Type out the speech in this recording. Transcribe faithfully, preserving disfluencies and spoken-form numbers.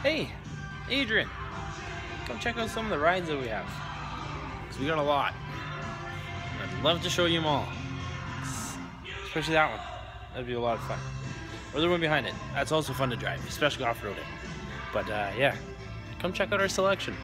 Hey, Adrian, come check out some of the rides that we have. Because we got a lot. I'd love to show you them all. Especially that one. That'd be a lot of fun. Or the one behind it. That's also fun to drive, especially off-roading. But uh, yeah, come check out our selection.